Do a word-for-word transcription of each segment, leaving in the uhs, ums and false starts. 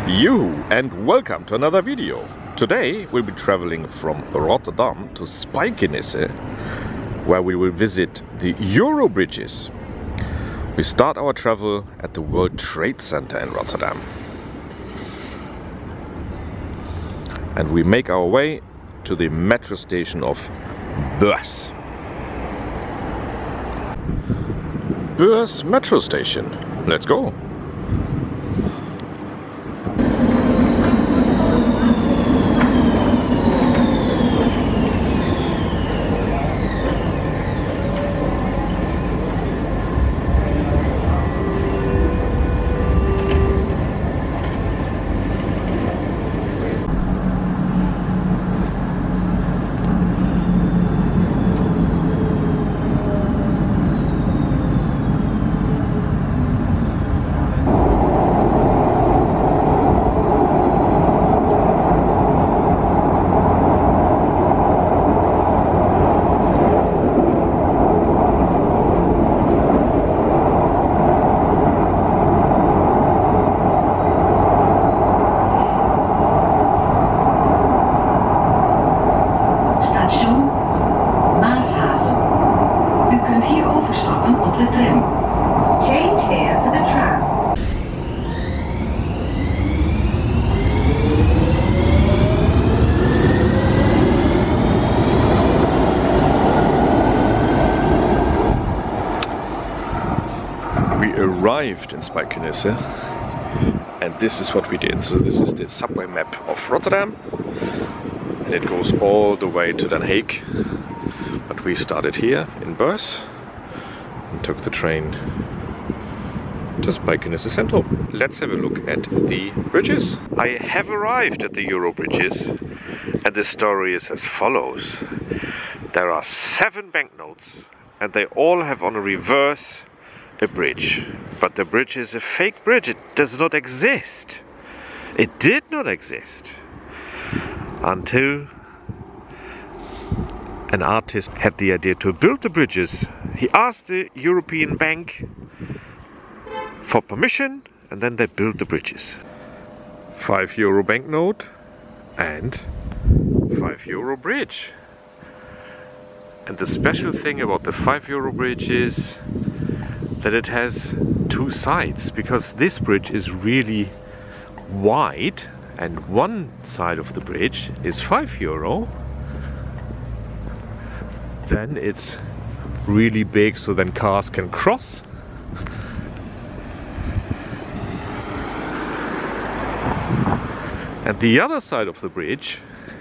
You and welcome to another video. Today we'll be traveling from Rotterdam to Spijkenisse, where we will visit the Euro bridges. We start our travel at the World Trade Center in Rotterdam. And we make our way to the metro station of Beurs. Beurs metro station. Let's go! Station Maashaven. U kunt hier overstappen op de tram. Change here for the tram. We arrived in Spijkenisse, and this is what we did. So this is the subway map of Rotterdam, and it goes all the way to Den Haag. But we started here in Beurs and took the train to Spijkenisse Central. Let's have a look at the bridges. I have arrived at the Euro bridges, and the story is as follows. There are seven banknotes, and they all have on a reverse a bridge. But the bridge is a fake bridge. It does not exist. It did not exist until an artist had the idea to build the bridges. He asked the European Bank for permission, and then they built the bridges. Five euro banknote and five euro bridge. And the special thing about the five euro bridge is that it has two sides, because this bridge is really wide, and one side of the bridge is five euro. Then it's really big, so then cars can cross. And the other side of the bridge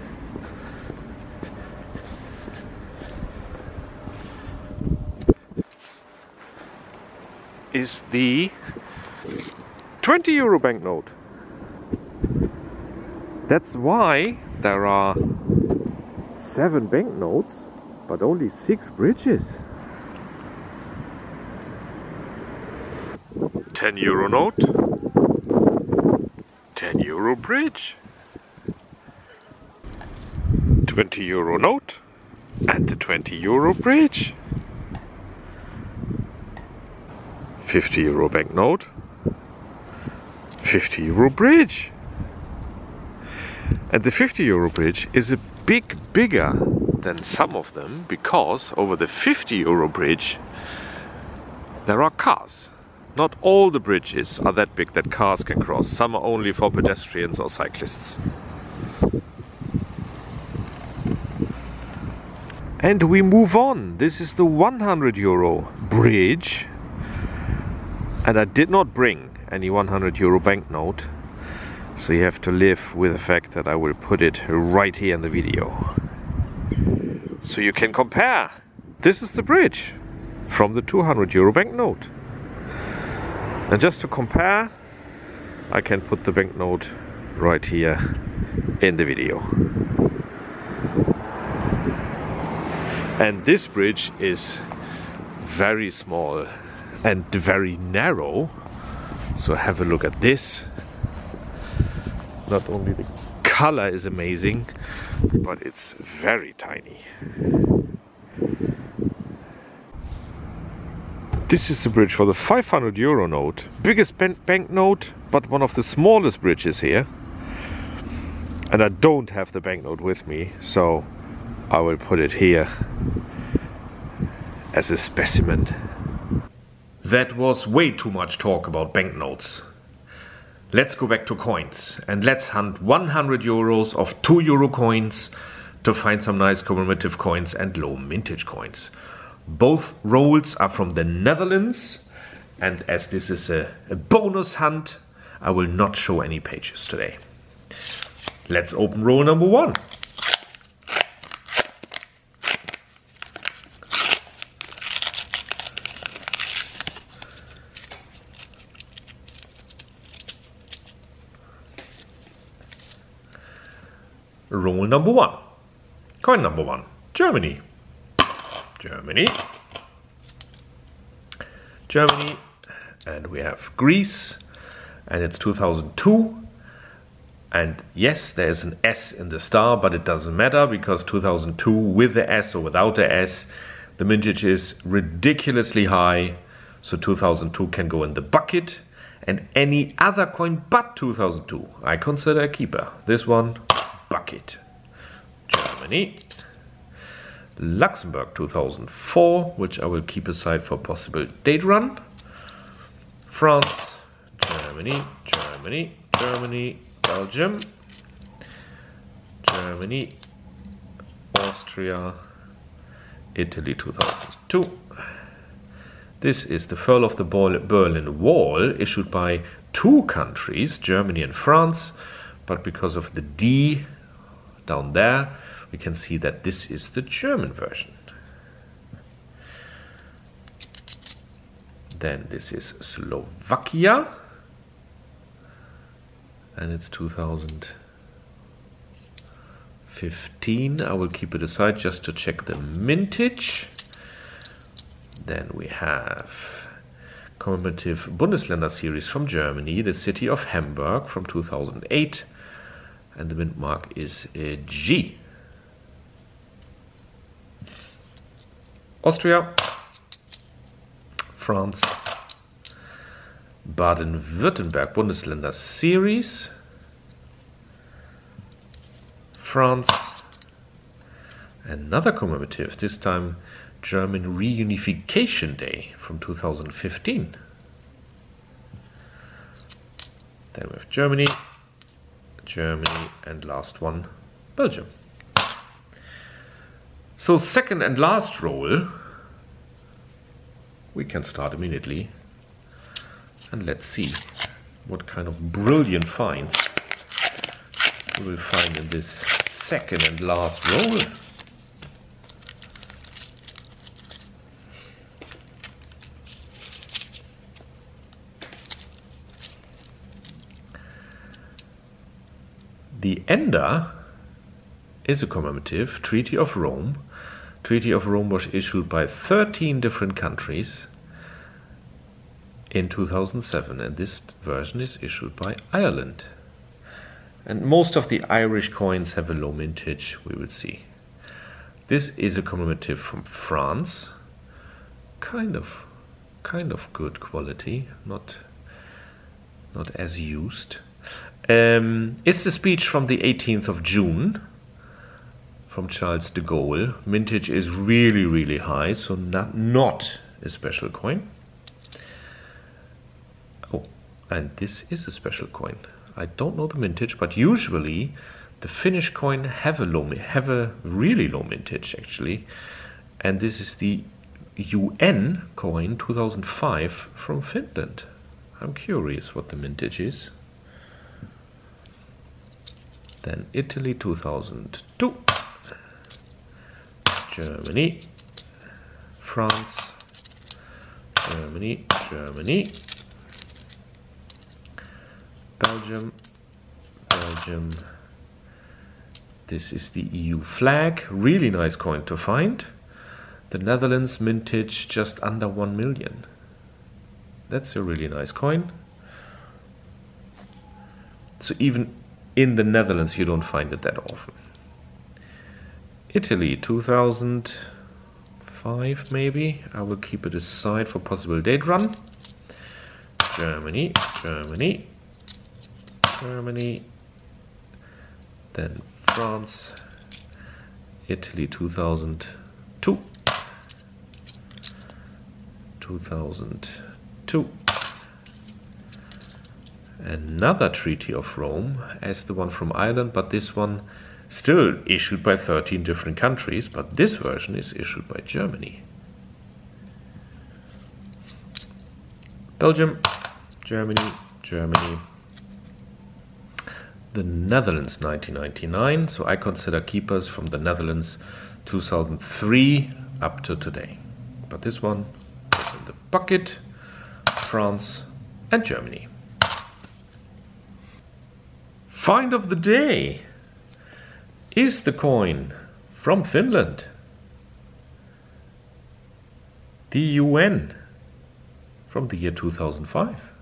is the twenty euro banknote. That's why there are seven banknotes, but only six bridges. ten euro note, ten euro bridge, twenty euro note, and the twenty euro bridge. fifty euro banknote, fifty euro bridge. And the fifty euro bridge is a big bigger than some of them, because over the fifty euro bridge there are cars. Not all the bridges are that big that cars can cross. Some are only for pedestrians or cyclists. And we move on. This is the one hundred euro bridge. And I did not bring any one hundred euro banknote, so you have to live with the fact that I will put it right here in the video, so you can compare. This is the bridge from the two hundred euro banknote. And just to compare, I can put the banknote right here in the video. And this bridge is very small and very narrow, so have a look at this. Not only the color is amazing, but it's very tiny. This is the bridge for the five hundred euro note. Biggest bank note, but one of the smallest bridges here. And I don't have the banknote with me, so I will put it here as a specimen. That was way too much talk about banknotes. Let's go back to coins and let's hunt one hundred euros of two euro coins to find some nice commemorative coins and low mintage coins. Both rolls are from the Netherlands, and as this is a, a bonus hunt, I will not show any pages today. Let's open roll number one. Roll number one. Coin number one. Germany. Germany. Germany. And we have Greece. And it's two thousand two. And yes, there is an S in the star, but it doesn't matter because two thousand two with the S or without the S, the mintage is ridiculously high. So two thousand two can go in the bucket. And any other coin but two thousand two, I consider a keeper. This one, bucket. Germany. Luxembourg two thousand four, which I will keep aside for possible date run. France. Germany. Germany. Germany. Belgium. Germany. Austria. Italy two thousand two. This is the Fall of the Berlin Wall, issued by two countries, Germany and France, but because of the D down there, we can see that this is the German version. Then this is Slovakia, and it's two thousand fifteen. I will keep it aside just to check the mintage. Then we have commemorative Bundesländer series from Germany, the city of Hamburg from two thousand eight, and the mint mark is a G. Austria, France, Baden-Württemberg Bundesländer series, France, another commemorative, this time German Reunification Day from two thousand fifteen. Then we have Germany, Germany, and last one, Belgium. So second and last roll, we can start immediately. And let's see what kind of brilliant finds we will find in this second and last roll. The ender is a commemorative Treaty of Rome. Treaty of Rome was issued by thirteen different countries in two thousand seven, and this version is issued by Ireland. And most of the Irish coins have a low mintage, we will see. This is a commemorative from France. Kind of, kind of good quality, not, not as used. Um, is the speech from the eighteenth of June from Charles de Gaulle. Mintage is really, really high, so not, not a special coin. Oh, and this is a special coin. I don't know the mintage, but usually the Finnish coin have a low, have a really low mintage actually, and this is the U N coin two thousand five from Finland. I'm curious what the mintage is. Then Italy two thousand two, Germany, France, Germany, Germany, Belgium, Belgium. This is the E U flag, really nice coin to find. The Netherlands mintage just under one million. That's a really nice coin. So even in the Netherlands you don't find it that often. Italy two thousand five maybe. I will keep it aside for possible date run. Germany, Germany, Germany, then France, Italy two thousand two, two thousand two. Another Treaty of Rome as the one from Ireland, but this one still issued by thirteen different countries, but this version is issued by Germany. Belgium, Germany, Germany. The Netherlands nineteen ninety-nine, so I consider keepers from the Netherlands two thousand three up to today. But this one is in the bucket, France and Germany. Find of the day is the coin from Finland. The U N from the year two thousand five.